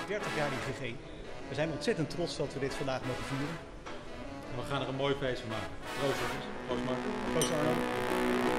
30 jaar IVG. We zijn ontzettend trots dat we dit vandaag mogen vieren. We gaan er een mooi feest van maken. Proost jongens. Proost Mark. Proost Arno.